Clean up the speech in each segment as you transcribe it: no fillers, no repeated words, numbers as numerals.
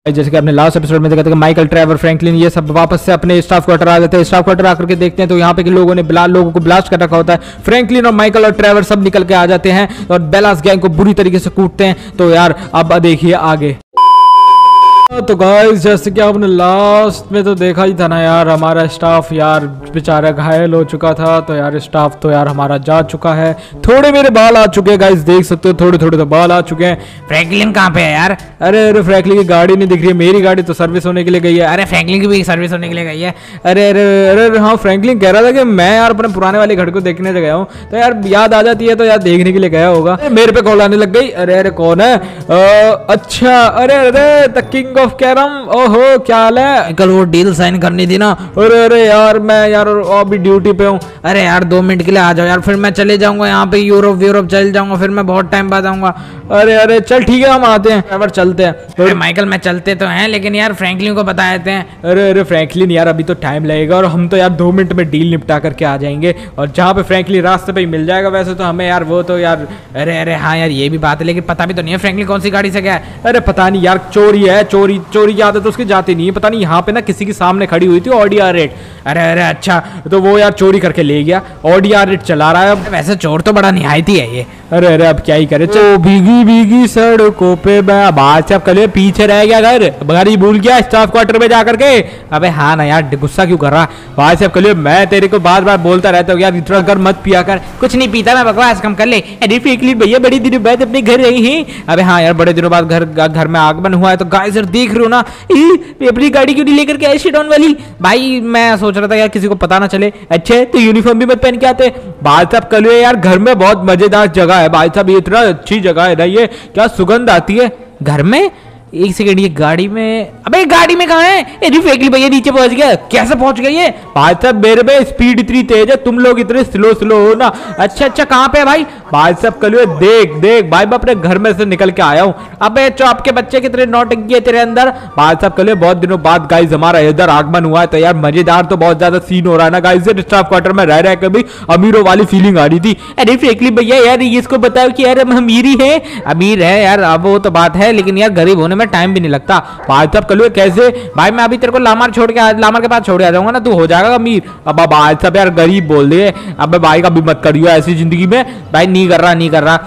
जैसे कि आपने लास्ट एपिसोड में देखा था कि माइकल, ट्रेवर, फ्रैंकलिन ये सब वापस से अपने स्टाफ क्वार्टर आ जाते हैं। स्टाफ क्वार्टर आकर के देखते हैं तो यहाँ पे कि लोगों को ब्लास्ट कर रखा होता है। फ्रैंकलिन और माइकल और ट्रेवर सब निकल के आ जाते हैं और बेलास गैंग को बुरी तरीके से कूटते हैं। तो यार अब देखिए आगे। तो गाइस जैसे कि आपने लास्ट में तो देखा ही था ना यार, हमारा स्टाफ यार बेचारा घायल हो चुका था। तो यार स्टाफ तो यार हमारा जा चुका है। थोड़े मेरे बाल आ चुके हैं गाइस, देख सकते हो थोड़े थोड़े तो बाल आ चुके हैं। फ्रैंकलिन कहाँ पे है यार? अरे फ्रैंकलिन की गाड़ी नहीं दिख रही है। मेरी गाड़ी तो सर्विस होने के लिए गई है। अरे फ्रैंकलिन की भी सर्विस होने के लिए गई है। अरे हाँ, फ्रैंकलिन कह रहा था कि मैं यार अपने पुराने वाले घर को देखने गया हूँ। तो यार याद आ जाती है तो यार देखने के लिए गया होगा। मेरे पे कॉल आने लग गई। अरे कौन है? अच्छा अरे द किंग ऑफ कैरम। ओहो क्या हाल है? कल वो डील साइन करनी थी ना। अरे यार मैं यार अभी ड्यूटी पे हूँ। अरे यार 2 मिनट के लिए आ जाओ यार, फिर मैं चले जाऊंगा यहाँ पे यूरोप चल जाऊंगा, फिर मैं बहुत टाइम बाद आऊंगा। अरे चल ठीक है हम आते हैं, ट्रेवर चलते हैं। अरे माइकल मैं चलते तो हैं लेकिन यार फ्रैंकलिन को बता देते हैं। अरे फ्रैंकलिन यार अभी तो टाइम लगेगा और हम तो यार 2 मिनट में डील निपटा करके आ जाएंगे। और जहाँ पे फ्रैंकलिन रास्ते पे ही मिल जाएगा वैसे तो हमें यार वो तो यार। अरे हाँ यार ये भी बात है, लेकिन पता भी तो नहीं है फ्रैंकलिन कौन सी गाड़ी से गया है। अरे पता नहीं यार, चोरी है, चोरी की आदत तो उसकी जाती नहीं है। पता नहीं यहाँ पे ना किसी के सामने खड़ी हुई थी ऑडी R8। अरे अच्छा तो वो यार चोरी करके ले गया। ऑडी R8 चला रहा है। वैसे चोर तो बड़ा निहायती है ये। अरे अब क्या ही करे। चलो भीगी सड़कों पे बात से अब कल पीछे रह गया घर ही भूल गया स्टाफ क्वार्टर में जाकर के। अबे हाँ ना यार, गुस्सा क्यों कर रहा? भाई साहब कल मैं तेरे को बार बार बोलता रहता हूँ यार इतना कर मत पिया कर। कुछ नहीं पीता मैं, बकवास कम कर ले। अरे फ्रैंकलिन भैया बड़ी दिनों बाद अपने घर रही हैं। अबे हाँ यार बड़े दिनों बाद घर में आगमन हुआ है। तो गाइस यार देख रहे हो ना, अपनी गाड़ी क्यों नहीं लेकर के आए शेडॉन वाली? भाई मैं सोच रहा था यार किसी को पता ना चले। अच्छे तो यूनिफॉर्म भी मत पहन के आते। भाई साहब कल यार घर में बहुत मजेदार जगह है। भाई साहब ये इतना अच्छी जगह है ना, ये क्या सुगंध आती है घर में। एक सेकंड, ये गाड़ी में, अबे गाड़ी में कहाँ है? अरे फ्रैंकलिन भैया नीचे पहुंच गया। कैसे पहुंच गया ये? भाई साहब मेरे में स्पीड इतनी तेज है, तुम लोग इतने स्लो हो ना। अच्छा कहाँ पे है भाई? भाई साहब कल देख भाई मैं अपने घर में से निकल के आया हूँ। अबे जो आपके बच्चे कितने नौटंकी है तेरे अंदर। भाई साहब कल बहुत दिनों बाद गाइस हमारा इधर आगमन हुआ है। तो यार मजेदार तो बहुत ज्यादा सीन हो रहा है ना गाइस। स्टाफ क्वार्टर में रह के भी अमीरों वाली फीलिंग आ रही थी। अरे फ्रैंकलिन भैया यार इसको बताओ कि यार हम अमीर है यार। अब वो तो बात है लेकिन यार गरीब होने में टाइम भी नहीं लगता। भाई साहब कल कैसे? भाई मैं अभी तेरे को लामार के पास छोड़ के आ जाऊंगा ना, तू हो जाएगा अमीर। अब भाई साहब यार गरीब बोल दिए। अब भाई का भी मत करियो ऐसी जिंदगी में। भाई नहीं कर रहा।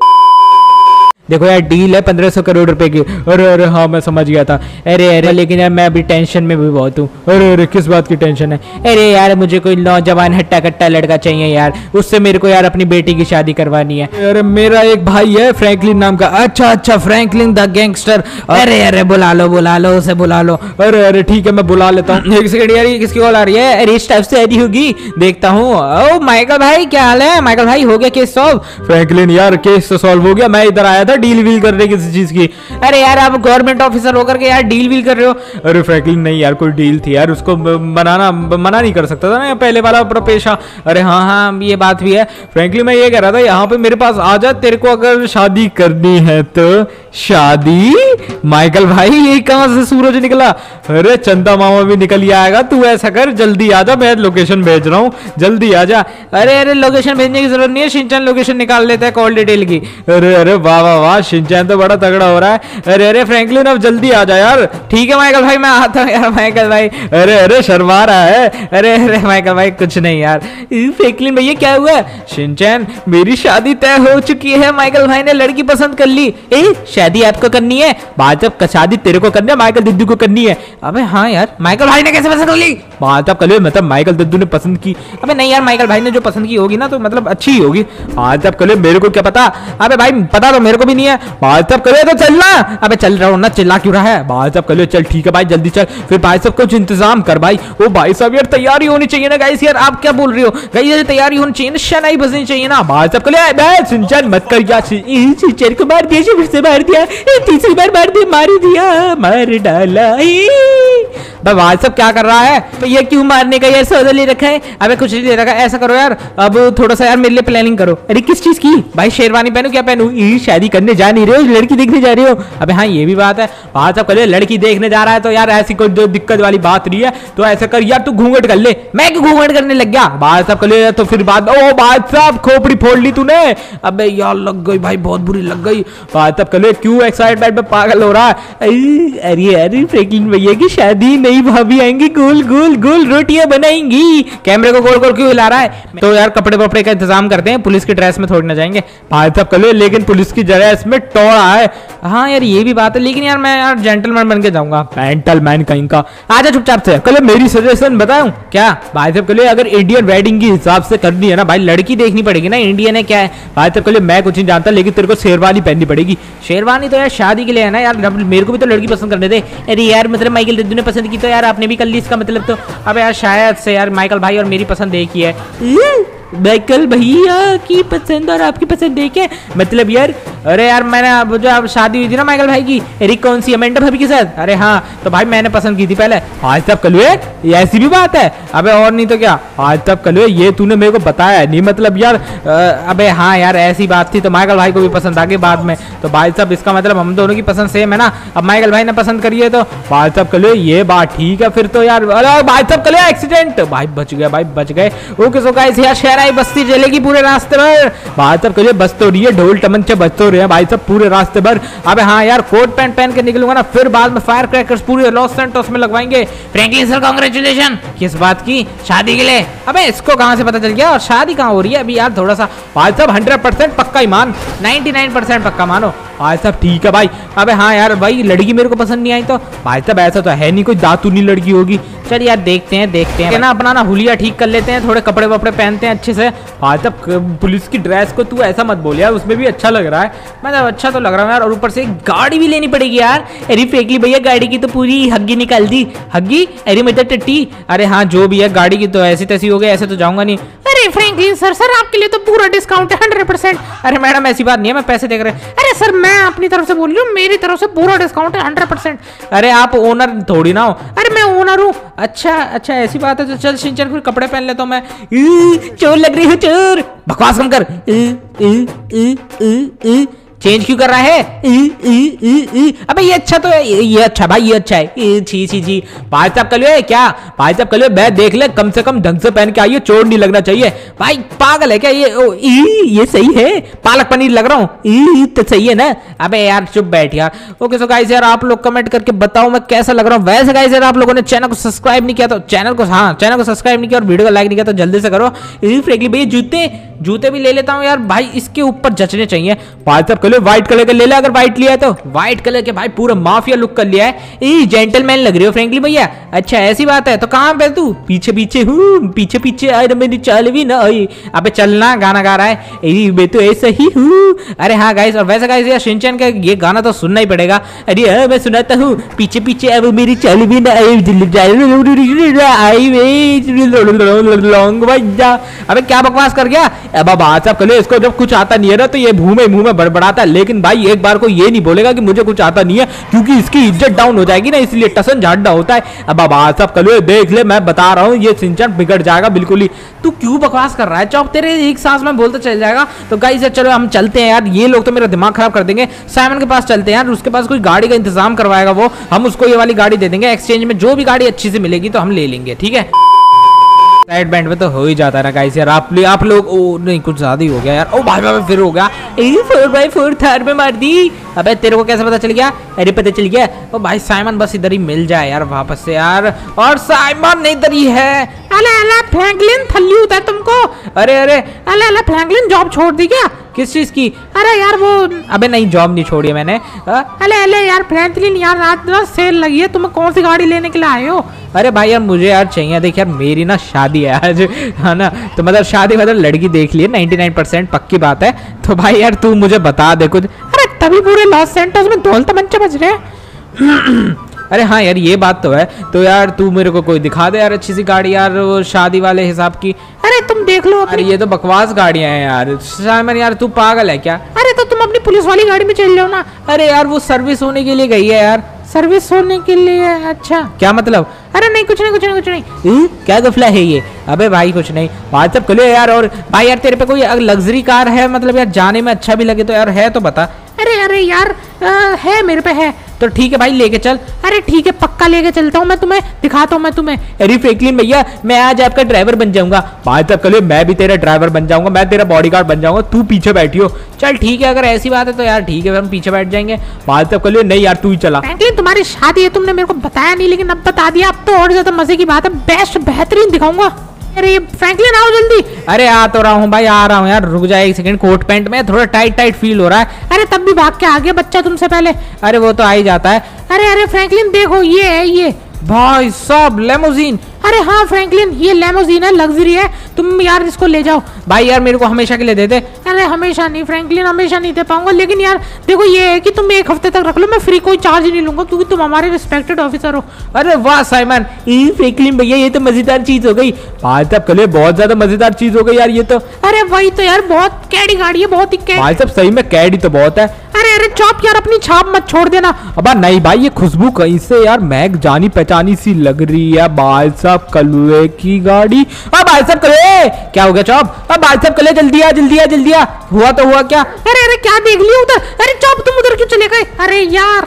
देखो यार डील है 1500 करोड़ रुपए की। अरे हाँ मैं समझ गया था। अरे लेकिन यार मैं अभी टेंशन में भी बहुत हूँ। अरे किस बात की टेंशन है? अरे यार मुझे कोई नौजवान हट्टा कट्टा लड़का चाहिए यार, उससे मेरे को यार अपनी बेटी की शादी करवानी है। अरे मेरा एक भाई है फ्रैंकलिन नाम का। अच्छा फ्रैंकलिन द गैंगस्टर। अरे बुला लो उसे बुला लो। अरे ठीक है मैं बुला लेता हूँ। एक सेकंड यार किसकी कॉल आ रही है? अरे इस टाइप से आ रही होगी, देखता हूँ। ओ माइकल भाई क्या हाल है? माइकल भाई हो गया केस सॉल्व? फ्रैंकलिन यार केस तो सॉल्व हो गया। मैं इधर आया था डील वील करने किसी चीज की। अरे यार आप गवर्नमेंट ऑफिसर होकर के यार डील वील कर रहे हो? अरे फ्रैंकलिन नहीं यार कोई डील थी यार, उसको मना नहीं कर सकता था ना पहले वाला पेशा। अरे हाँ ये बात भी है। फ्रैंकलिन मैं ये कह रहा था यहाँ पे मेरे पास आ जा, तेरे को अगर शादी करनी है तो। शादी? माइकल भाई ये कहाँ से सूरज निकला? अरे चंदा मामा भी निकल ही आएगा। तू ऐसा कर जल्दी आ जा, मैं लोकेशन भेज रहा हूँ, जल्दी आ जा। अरे लोकेशन भेजने की जरूरत नहीं है, शिनचैन लोकेशन निकाल लेता है कॉल डिटेल की। अरे वाह शिनचैन तो बड़ा तगड़ा हो रहा है। अरे फ्रैंकलिन अब जल्दी आ जा यार। ठीक है माइकल भाई मैं आता हूँ यार। माइकल भाई अरे शर्मा रहा है। अरे माइकल भाई कुछ नहीं यार। फ्रैंकलिन भैया क्या हुआ? शिनचैन मेरी शादी तय हो चुकी है, माइकल भाई ने लड़की पसंद कर ली। शादी आपको करनी है? बात जब शादी तेरे को करनी है, माइकल दद्दू को करनी है। अबे हाँ यार माइकल भाई ने कैसे पसंद कर ली? बात अब कल मतलब माइकल दद्दू ने पसंद की। अबे नहीं यार माइकल भाई ने जो पसंद की होगी ना तो मतलब अच्छी ही होगी। बात अब कल मेरे को क्या पता? अबे भाई पता तो मेरे को भी नहीं है। बात अब कल तो चलना। अबे चल रहा हूँ ना, चिल्ला क्यों रहा है? बात अब कल चल ठीक है भाई जल्दी चल। फिर भाई साहब कुछ इंतजाम कर भाई। ओ भाई साहब यार तैयारी होनी चाहिए ना गाइस। यार आप क्या बोल रहे हो गाइस? ये तैयारी होनी चाहिए ना, शनाई बजनी चाहिए ना। भाई साहब कल सिंचन मत कर यार। सिंचन को मार दिया, फिर से मार दिया, तीसरी बार मार दिया, मार डाला। भाई साहब क्या कर रहा है? भैया क्यों मारने का यार सौदा ले रखा है? अबे कुछ नहीं ले रखा। ऐसा करो यार, अब थोड़ा सा यार मेरे लिए प्लानिंग करो। अरे किस चीज की? भाई शेरवानी पहनू क्या पहनू? शादी करने जा नहीं रहे हो, लड़की देखने जा रहे हो? अबे हाँ ये भी बात है। भाई साहब कल लड़की देखने जा रहा है तो यार ऐसी कोई जो दिक्कत वाली बात नहीं है। तो ऐसा कर यार, तू घूंघट कर ले। मैं क्यों घूंघट करने लग गया? भाई साहब कल तो फिर बात। ओ भाई साहब खोपड़ी फोड़ ली तूने। अबे यार लग गई भाई, बहुत बुरी लग गई। भाई साहब कल क्यों एक्साइटमेंट में पागल हो रहा है? अरे अरे फ्रैंकलिन भैया की शादी, नई भाभी आएंगी, गोल गोल गोल रोटियां बनाएंगी। कैमरे को गोल गोल क्यों हिला रहा है? तो यार कपड़े वपड़े का इंतजाम करते हैं, पुलिस की ड्रेस में थोड़ी ना जाएंगे। भाई साहब कल लेकिन पुलिस की ड्रेस में टोड़ा है। हाँ यार ये भी बात है, लेकिन यार मैं यार जेंटलमैन बन के जाऊंगा। जेंटलमैन कहीं का। आजा चुपचाप से। कल मेरी सजेशन बताऊं क्या? भाई साहब कल अगर इंडियन वेडिंग के हिसाब से करनी है ना भाई, लड़की देखनी पड़ेगी ना इंडियन है क्या है। भाई साहब कल मैं कुछ नहीं जानता, लेकिन तेरे को शेरवानी पहननी पड़ेगी। शेरवानी तो यार शादी के लिए है ना यार, मेरे को भी तो लड़की पसंद करने दे। अरे यार मतलब माइकल दद्दू ने पसंद की तो यार आपने भी कर ली, इसका मतलब तो। अब यार शायद से यार माइकल भाई और मेरी पसंद एक ही है। माइकल भैया की पसंद और आपकी पसंद एक है मतलब यार? अरे यार मैंने जो अब शादी हुई थी ना माइकल भाई की। अरे कौन सी, अमेंडा भाभी के साथ? अरे हाँ, तो भाई मैंने पसंद की थी पहले। आज तब कलुए ऐसी भी बात है? अबे और नहीं तो क्या। आज तब कलुए ये तूने मेरे को बताया नहीं मतलब यार। अबे हाँ यार ऐसी बात थी, तो माइकल भाई को भी पसंद आ गई बाद में। तो भाई साहब इसका मतलब हम दोनों की पसंद सेम है ना। अब माइकल भाई ने पसंद करी है तो भाई साहब कलुए ये बात ठीक है फिर तो यार। अरे भाई साहब कलुए एक्सीडेंट। भाई बच गए, भाई बच गए। ओके सो गाइस यार शहराई बस्ती चलेगी पूरे रास्ते पर। भाई साहब कलुए बस तो रही है, ढोल तमंचे बज तो रहे हैं भाई साहब पूरे रास्ते भर। अबे हाँ यार कोट पैंट पहन के निकलूंगा ना, फिर बाद में फायर क्रैकर्स पूरे लॉस सैंटोस में लगवाएंगे। Franklin sir congratulation. किस बात की? शादी के लिए। अबे इसको कहां से पता चल गया? और शादी कहां हो रही है अभी यार? थोड़ा सा भाई साहब 100% पक्का ही मान, 99% पक्का मानो भाई साहब। ठीक है भाई। अबे हाँ यार भाई लड़की मेरे को पसंद नहीं आई तो भाई साहब ऐसा तो है नहीं कोई दातूनी लड़की होगी। चल यार देखते हैं ना, अपना ना हुलिया ठीक कर लेते हैं, थोड़े कपड़े वपड़े पहनते हैं अच्छे से। भाई साहब पुलिस की ड्रेस को तू ऐसा मत बोल यार, उसमें भी अच्छा लग रहा है। मतलब अच्छा तो लग रहा है यार, और ऊपर से गाड़ी भी लेनी पड़ेगी यार। अरे फ्रैंकलिन भैया गाड़ी की तो पूरी हग्गी निकाल दी। हग्गी? अरे मतलब टट्टी। अरे हाँ जो भी है, गाड़ी की तो ऐसी तैसी हो गई, ऐसे तो जाऊंगा नहीं। अरे फ्रैंकलिन सर आपके लिए तो पूरा डिस्काउंट है 100%। अरे मैडम ऐसी बात नहीं है, मैं पैसे देख रहे हैं। अरे सर मैं अपनी तरफ से बोल रही हूँ, मेरी तरफ से पूरा डिस्काउंट है 100%। अरे आप ओनर थोड़ी ना हो। अरे मैं ओनर हूँ। अच्छा ऐसी बात है तो चल शिनचैन फिर कपड़े पहन लेता हूँ मैं। चोर लग रही हो चोर। बकवास कम कर। चेंज क्यों कर रहा है? अबे ये अच्छा तो है, ये अच्छा भाई, ये अच्छा है। छी छी छी। भाई साहब कल क्या? भाई साहब कल मैं देख ले, कम से कम ढंग से पहन के आइए, चोर नहीं लगना चाहिए। भाई पागल है क्या ये सही है? पालक पनीर लग रहा हूँ तो सही है ना? अबे यार चुप बैठ यार। ओके सो गाइस यार आप लोग कमेंट करके बताओ मैं कैसा लग रहा हूँ। वैसे गाइस यार आप लोगों ने चैनल को सब्सक्राइब नहीं किया तो चैनल को सब्सक्राइब नहीं किया और वीडियो को लाइक नहीं किया तो जल्दी से करो। फ्रैंकलिन भैया जूते भी ले लेता हूँ यार भाई, इसके ऊपर जचने चाहिए। भाई साहब कल व्हाइट कलर के ले ले, अगर व्हाइट लिया है तो। व्हाइट कलर के भाई पूरा माफिया लुक कर लिया है। जेंटलमैन लग रही हो फ्रैंकलिन भैया। अच्छा ऐसी बात है तो कहां पे तू? पीछे पीछे हूँ, पीछे पीछे। अरे मेरी चाल भी ना आई। अबे चलना, गाना गा रहा है। मैं तो ऐसा ही हूँ। अरे हाँ गाइस, और वैसे गाइस यार शिनचैन का ये गाना तो सुनना ही पड़ेगा। अरे हाँ मैं सुनाता हूँ। पीछे पीछे अब मेरी चाल भी ना आई। अबे क्या बकवास कर गया? अब बात साहब कल इसको जब कुछ आता नहीं है ना तो ये मुंह में बड़बड़ाता है, लेकिन भाई एक बार को ये नहीं बोलेगा कि मुझे कुछ आता नहीं है, क्योंकि इसकी इज्जत डाउन हो जाएगी ना, इसलिए टसन झाड़ना होता है। अब बात साहब कल देख ले, मैं बता रहा हूँ ये शिनचैन बिगड़ जाएगा बिल्कुल ही। तू क्यों बकवास कर रहा है? चौक तेरे एक सांस में बोलते चल जाएगा। तो गाइस चलो हम चलते हैं यार, ये लोग तो मेरा दिमाग खराब कर देंगे। साइमन के पास चलते हैं यार, उसके पास कोई गाड़ी का इंतजाम करवाएगा वो, हम उसको ये वाली गाड़ी दे देंगे एक्सचेंज में। जो भी गाड़ी अच्छी से मिलेगी तो हम ले लेंगे, ठीक है? राइट बैंड में तो हो ही जाता है ना गाइस यार। आप लोग ओ नहीं कुछ ज्यादा ही हो गया यार। ओ भाई फिर हो गया। 4x4 थार में मार दी। अबे तेरे को कैसे पता चल गया? अरे पता चल गया। ओ भाई साइमन बस इधर ही मिल जाए यार वापस से यार। और साइमन नहीं इधर ही है। अला फ्रैंकलिन थल्ली होता है तुमको। अरे अला फ्रैंकलिन जॉब छोड़ दी क्या? किस चीज की? अरे यार वो, अबे नहीं जॉब नहीं छोड़ी है मैंने। अले यार फ्रैंकलिन यार आज सेल लगी है, तुम्हें कौन सी गाड़ी लेने के लिए आए हो? अरे भाई यार मुझे यार चाहिए। देख यार मेरी ना शादी है आज, है ना? तो मतलब शादी मतलब लड़की देख लिए 99% पक्की बात है। तो भाई यार तू मुझे बता दे कुछ। अरे तभी पूरे लॉस सैंटोस में ढोल तमंचे बज रहे हैं। अरे हाँ यार ये बात तो है। तो यार तू मेरे को कोई दिखा दे यार अच्छी सी गाड़ी यार, वो शादी वाले हिसाब की। अरे तुम देख लो। अरे ये तो बकवास गाड़ियां हैं यार। साइमन यार तू पागल है क्या? अरे तो तुम अपनी पुलिस वाली गाड़ी में चल जाओ ना। अरे यार वो सर्विस होने के लिए गई है यार। सर्विस होने के लिए? अच्छा क्या मतलब? अरे नहीं कुछ नहीं कुछ नहीं कुछ नहीं। क्या गफला है ये? अबे भाई कुछ नहीं। भाई सब खुले यार। और भाई यार तेरे पे कोई लग्जरी कार है, मतलब यार जाने में अच्छा भी लगे तो यार है तो बता। अरे यार है मेरे पे है तो ठीक है भाई लेके चल। अरे ठीक है पक्का लेके चलता हूँ मैं तुम्हें, दिखाता हूँ मैं तुम्हें। अरे फ्रैंकलिन भैया मैं आज आपका ड्राइवर बन जाऊंगा। भाई तब कल मैं भी तेरा ड्राइवर बन जाऊंगा, मैं तेरा बॉडीगार्ड बन जाऊंगा, तू पीछे बैठियो। चल ठीक है अगर ऐसी बात है तो यार ठीक है हम पीछे बैठ जाएंगे। भाई तब कल नहीं यार तू ही चला। फ्रैंकलिन तुम्हारी शादी है, तुमने मेरे को बताया नहीं लेकिन अब बता दिया, अब तो और ज्यादा मजे की बात है, बेस्ट बेहतरीन दिखाऊंगा। अरे फ्रैंकलिन आओ जल्दी। अरे आ तो रहा हूँ भाई आ रहा हूँ यार, रुक जाए एक सेकंड, कोट पैंट में थोड़ा टाइट टाइट फील हो रहा है। अरे तब भी भाग के आ गया बच्चा तुमसे पहले। अरे वो तो आ ही जाता है। अरे फ्रैंकलिन देखो ये है ये भाई साहब लेमोजीन। अरे हाँ फ्रैंकलिन ये लेमोजीन है, लग्जरी है, तुम यार इसको ले जाओ। भाई यार मेरे को हमेशा के लिए दे दे। अरे हमेशा नहीं फ्रैंकलिन, हमेशा नहीं दे पाऊंगा, लेकिन यार देखो ये है कि तुम 1 हफ्ते तक रख लो, मैं फ्री कोई चार्ज ही नहीं लूंगा क्योंकि तुम हमारे रिस्पेक्टेड ऑफिसर हो। अरे वाह साइमन, फ्रैंकलिन भैया ये तो मजेदार चीज हो गई। भाई साहब कल बहुत ज्यादा मजेदार चीज हो गई यार ये तो। अरे वही तो यार बहुत कैडी गाड़ी है, बहुत ही कैडी। भाई साहब सही में कैडी तो बहुत है। अरे चौप यार अपनी छाप मत छोड़ देना। अब नहीं भाई ये खुशबू कहीं से यार महक जानी पहचानी सी लग रही है। भाई साहब कलवे की गाड़ी। अब भाई साहब कले क्या हो गया चौप? अब भाई साहब कले जल्दी आ जल्दी आ जल्दी आ। हुआ तो हुआ क्या? अरे क्या देख लिया उधर? अरे चौप तुम उधर क्यों चले गए? अरे यार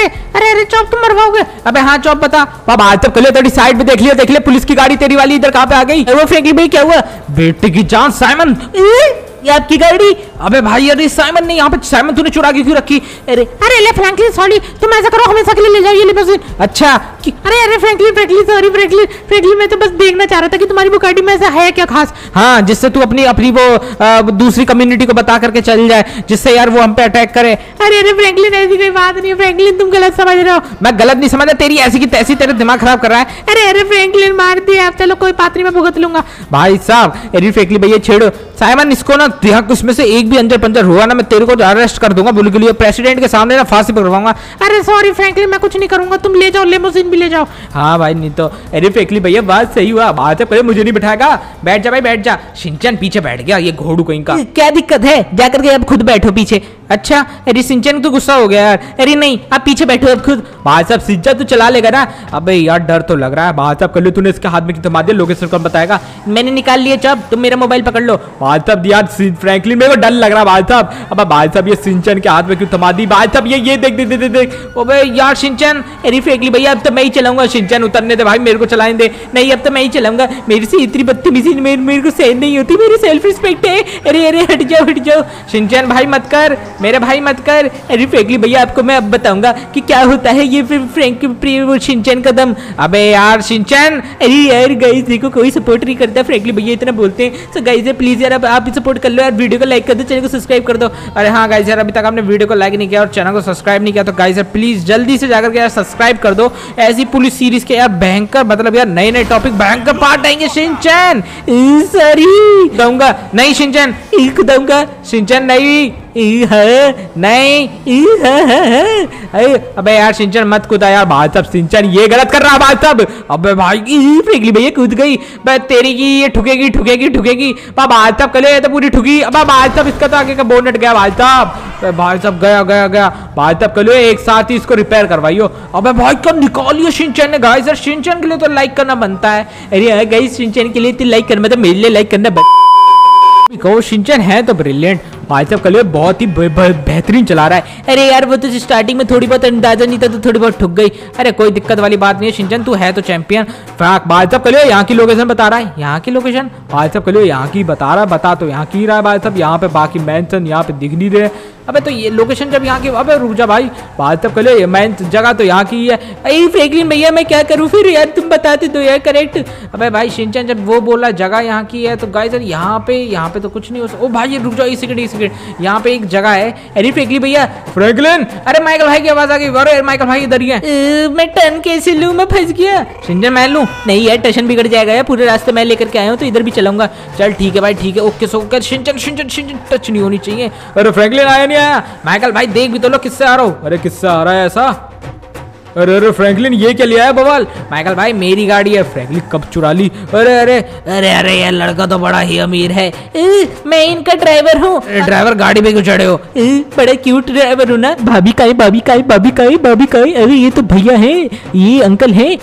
अरे चौप तुम मरवाओगे। अबे हाँ चौप बता। अब भाई साहब कले तेरी साइड पे देख लिया पुलिस की गाड़ी तेरी वाली इधर कहाँ पे आ गई? वो फ्रैंकलिन भाई क्या हुआ? बेटे की जान साइमन ये आपकी गाड़ी। अबे भाई अरे साइमन नहीं, यहाँ पे साइमन तूने चुरा के क्यों रखी? अरे ले फ्रैंकलिन सॉरी, तुम ऐसा करो हमेशा के लिए ले जाओ ये लिमोजिन। अच्छा अरे फ्रैंकलिन सॉरी फ्रैंकलिन मैं तो बस देखना चाह रहा था कि तुम्हारी वो गाड़ी में ऐसा है क्या खास, हाँ जिससे तू अपनी वो दूसरी कम्युनिटी को बता करके चल जाए, जिससे यार वो हम पे अटैक करे। अरे फ्रैंकलिन ऐसी कोई बात नहीं है फ्रैंकलिन, तुम गलत समझ रहे हो। मैं गलत नहीं समझ रहा, तेरी ऐसी की तैसी तेरे दिमाग खराब कर रहा है। अरे फ्रैंकलिन मार दिया, चलो कोई बात नहीं मैं भुगत लूंगा। भाई साहब अरे फ्रैंकलिन भैया छेड़ो साइमन इसको ना, यहाँ इसमें से एक भी अंजर पंजर हुआ ना मैं तेरे को अरेस्ट कर दूंगा, बिल्कुल प्रेसिडेंट के सामने ना फांसी पकड़वाऊंगा। अरे सॉरी फ्रैंकलिन मैं कुछ नहीं करूंगा, तुम ले जाओ लिमोजिन भी ले जाओ। हाँ भाई नहीं तो। अरे फ्रैंकलिन भैया बात सही हुआ, बात है मुझे नहीं बिठाएगा, बैठ जा भाई बैठ जा। शिनचैन पीछे बैठ गया ये घोड़ू कहीं का। क्या दिक्कत है जाकर के अब खुद बैठो पीछे। अच्छा अरे शिनचैन तो गुस्सा हो गया यार। अरे नहीं आप पीछे बैठो अब खुद। भाई साहब शिनचैन तू चला लेगा ना? अबे यार डर तो लग रहा है। भाई साहब कर लो तूने इसके हाथ में थमा दिया, लोकेशन कौन बताएगा? मैंने निकाल लिया चप, तुम मेरा मोबाइल पकड़ लो। भाई साहब यार फ्रैंकलिन मेरे को डर लग रहा है भाई साहब। अब भाई साहब ये शिनचैन के हाथ में क्यों थमा दी? भाई साहब ये देख ओबे यार शिनचैन। अरे फ्रैंकलिन भैया अब तो मैं ही चलाऊंगा। शिनचैन उतरने दे भाई, मेरे को चलाने दे। नहीं अब तो मैं ही चलाऊंगा, मेरी से इतनी बदतमीजी मेरे को सहन नहीं होती, मेरी सेल्फ रिस्पेक्ट है। अरे हट जाओ शिनचैन भाई मत कर, मेरे भाई मत कर। अरे फ्रैंकलिन भैया आपको मैं अब बताऊंगा कि क्या होता है ये शिनचैन का दम। अबे यार शिनचैन, अरे यार गाइस देखो कोई सपोर्ट नहीं करता, फ्रैंकलिन भैया इतना बोलते हैं। तो गाइस प्लीज यार आप सपोर्ट कर लो यार, वीडियो को लाइक कर दो, चैनल को सब्सक्राइब कर दो। अरे हाँ गाइस यार अभी तक आपने वीडियो को लाइक नहीं किया और चैनल को सब्सक्राइब नहीं किया तो गाइस यार प्लीज जल्दी से जाकर के यार सब्सक्राइब कर दो। ऐसी पुलिस सीरीज के यार भयंकर मतलब यार नए टॉपिक भयंकर पार्ट आएंगे। शिनचैन सॉरी दूंगा नहीं, शिनचैन दूंगा, शिनचैन नहीं नहीं। अबे यार शिनचैन मत कूदा यार। भाई साहब शिनचैन ये गलत कर रहा है भाई साहब। अबे भाई फ्रैंकलिन भैया कूद गई, तेरी की ये ठुकेगी। भाई साहब कले तो पूरी ठुकी। अब भाई साहब इसका तो आगे का बोनट गया भाई साहब गया। भाई साहब कले एक साथ ही इसको रिपेयर करवाइयो। अबे भाई कब निकालियो शिनचैन ने। गाइस यार शिनचैन के लिए तो लाइक करना बनता है। अरे गाइस शिनचैन के लिए तो लाइक करना, मतलब मेरे लिए लाइक करना कहो। शिनचैन है तो ब्रिलियंट। भाई साहब कल बहुत ही बेहतरीन चला रहा है। अरे यार वो तो स्टार्टिंग में थोड़ी बहुत अंदाजा नहीं था तो थोड़ी बहुत ठुक गई। अरे कोई दिक्कत वाली बात नहीं है शिनचैन, तू है तो चैंपियन। भाई साहब कल यहाँ की लोकेशन बता रहा है, यहाँ की लोकेशन भाई साहब कल यहाँ की बता रहा है, बता तो यहाँ की रहा है भाई साहब। यहाँ पे बाकी मेंशन यहाँ पे दिख नहीं रहे। अबे तो ये लोकेशन जब यहाँ की, अबे रुक जा भाई साहब कल ये मेन जगह तो यहाँ की है। अरे फ्रैंकलिन भैया मैं क्या करूँ फिर यार, तुम बताते दो यार करेक्ट। अबे भाई शिनचैन जब वो बोला जगह यहाँ की है तो गाइस यहाँ पे तो कुछ नहीं हो सकता। ओ भाई ये रुक जाओ, एक सेकंड यहाँ पे एक जगह है। अरे फ्रैंकलिन भैया फ्रैंकलिन, अरे माइकल भाई की आवाज आ गई। अरे माइकल भाई इधर ही है। मैं टर्न कैसे लूँ, मैं फंस गया। शिनचैन मैं लूँ? नहीं यार टशन बिगड़ जाएगा यार, पूरे रास्ते मैं लेकर के आया हूँ तो इधर भी चलाऊंगा। चल ठीक है भाई ठीक है ओके। सो शिनचैन टच नहीं होनी चाहिए। अरे फ्रैंकलिन आया नहीं आया? माइकल भाई देख भी तो लो किससे आ रहा हूँ। अरे किससे आ रहा है ऐसा? अरे अरे फ्रैंकलिन ये क्या लिया है बवाल? माइकल भाई मेरी गाड़ी है। फ्रैंकलिन कब चुरा ली? अरे अरे अरे अरे यार लड़का तो बड़ा ही अमीर है। मैं इनका ड्राइवर हूँ। ड्राइवर गाड़ी पे क्यों चढ़े हो? बड़ा क्यूट ड्राइवर हूँ ना। भाभी का है, भाभी का है, भाभी का है, भाभी का है। अरे ये तो भैया है, ये अंकल है।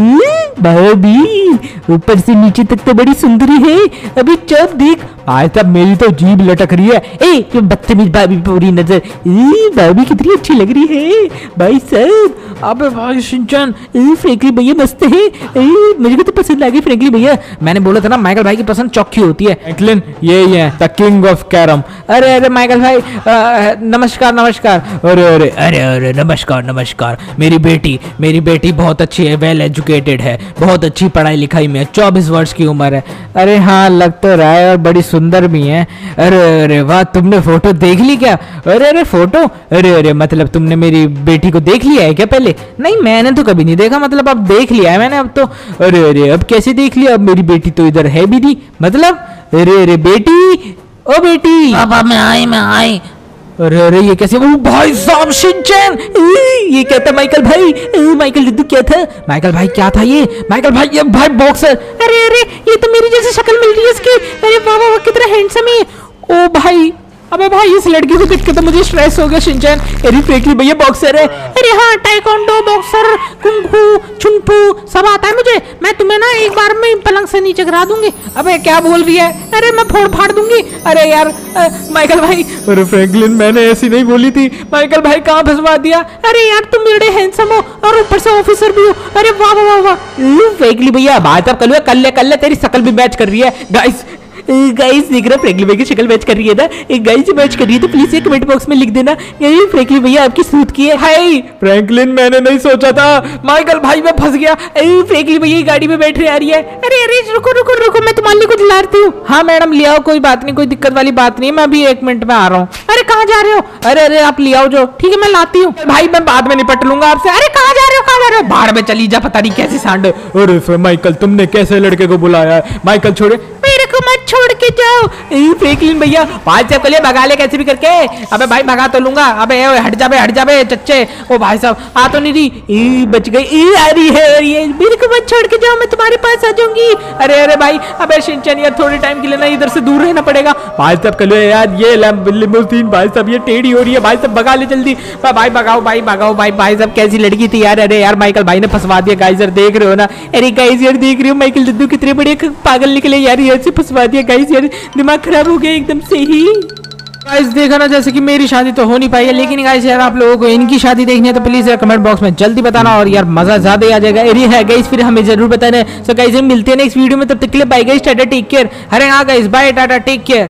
भाभी ऊपर से नीचे तक तो बड़ी सुंदरी है। अभी जब देख आज तब मेरी तो जीभ लटक रही है। ये बदतमीज भाभी पूरी नजर। भाभी कितनी अच्छी लग रही है भाई साहब। अबे भाई शिनचैन, फ्रैंकलिन भैया मस्त है। मुझे तो पसंद आ गई फ्रैंकलिन भैया। मैंने बोला था ना माइकल भाई की पसंद चौकी होती है। फ्रैंकलिन यही है द किंग ऑफ कैरम। अरे अरे माइकल भाई नमस्कार नमस्कार। अरे अरे अरे अरे नमस्कार नमस्कार। मेरी बेटी बहुत अच्छी है, वेल एजुकेटेड है, बहुत अच्छी पढ़ाई लिखाई में है, 24 वर्ष की उम्र है। अरे हाँ लग तो रहा है, और बड़ी सुंदर भी है। अरे अरे वाह, तुमने फोटो देख ली क्या? अरे अरे फोटो? अरे अरे मतलब तुमने मेरी बेटी को देख लिया है क्या पहले? नहीं मैंने तो कभी नहीं देखा, मतलब अब देख लिया है मैंने अब तो। अरे अरे अब कैसे देख लिया? अब मेरी बेटी तो इधर है भी नहीं, मतलब अरे अरे बेटी, ओ बेटी। पापा मैं आई। अरे अरे ये कैसे? वो भाई साहब शिनचैन, ये क्या था माइकल भाई? माइकल दिद्दू क्या था? माइकल भाई क्या था ये? माइकल भाई ये भाई बॉक्सर। अरे अरे ये तो मेरी जैसी शक्ल मिल रही है इसकी। अरे वाह वाह कितना हैंडसम है। ओ भाई, अबे भाई इस लड़की को देख के तो मुझे स्ट्रेस हो गया शिनचैन। अरे फ्रैंकलिन भैया बॉक्सर है। अरे हाँ टाइकोंडो, बॉक्सर, कुंफू, चुनफू सब आता है मुझे। मैं तुम्हें ना एक बार में पलंग से नीचे गिरा दूंगी। अबे क्या बोल रही है? अरे मैं फोड़ फाड़ दूंगी। अरे यार माइकल भाई। अरे फ्रैंकलिन मैंने ऐसी नहीं बोली थी। माइकल भाई कहाँ फंसवा दिया? अरे यार तुम बड़े हैंडसम हो और ऊपर से ऑफिसर भी हो। अरे वाह वाह वाह। फ्रैंकलिन भैया बात अब कर ले, तेरी शक्ल भी मैच कर रही है। गाइस देख रहे फ्रैंकलिन भैया की शक्ल मैच कर रही है ना? एक गाइस मैच कर रही है तो प्लीज कमेंट बॉक्स में लिख देना फ्रैंकलिन भैया आपकी सूट की है। हाय फ्रैंकलिन मैंने नहीं सोचा था। माइकल भाई मैं फंस गया। फ्रैंकलिन भैया गाड़ी में बैठ रही आ रही है। अरे अरे रुको रुको रुको, मैं तुम्हारे लिए कुछ लाती हूँ। हाँ मैडम ले आओ, कोई बात नहीं, कोई दिक्कत वाली बात नहीं है, मैं अभी 1 मिनट में आ रहा हूँ। अरे कहाँ जा रहे हो? अरे अरे आप ले आओ जो। ठीक है मैं लाती हूँ। भाई मैं बाद में निपट लूंगा आपसे। अरे कहाँ जा रहे हो, कहाँ जा रहे हो? बाहर में चली जा, पता नहीं कैसी सांड। अरे माइकल तुमने कैसे लड़के को बुलाया है? माइकल छोड़े, मेरे को मत छोड़ के जाओ। फ्रैंकलिन भैया भाई साहब कलिए भगा ले कैसे भी करके। अबे भाई भगा तो लूंगा। अबे हट जा बे चच्चे। ओ भाई साहब आ तो नहीं रही। बच गई। आ रही है ये। मेरे को मत छोड़ के जाओ, मैं तुम्हारे पास आ जाऊंगी। अरे अरे भाई अबे शिनचैन यार थोड़े टाइम के लिए ना इधर से दूर रहना पड़ेगा। भाई साहब कलिए यार ये लिमोसिन भाई साहब ये टेढ़ी हो रही है। भाई साहब भगा ले जल्दी। भाई भगाओ भाई साहब कैसी लड़की थी यार। अरे यार माइकल भाई ने फंसवा दिया गाइस, यार देख रहे हो ना? अरे गाइस यार देख रहे हो माइकल दिद्दू कितने बड़े पागल निकले यार, ये से फंसवा दिया गाइस, यार दिमाग खराब हो गया एकदम से ही। गाइस देखा ना, जैसे कि मेरी शादी तो हो नहीं पाई है, लेकिन गाइस यार आप लोगों को इनकी शादी देखनी है तो प्लीज यार कमेंट बॉक्स में जल्दी बताना, और यार मजा ज्यादा ही आ जाएगा। अरे है गाइस फिर हमें जरूर बताना। सो गाइस हम मिलते हैं नेक्स्ट वीडियो में, तब तक के लिए bye guys, tata take care. अरे हाँ guys bye tata take care.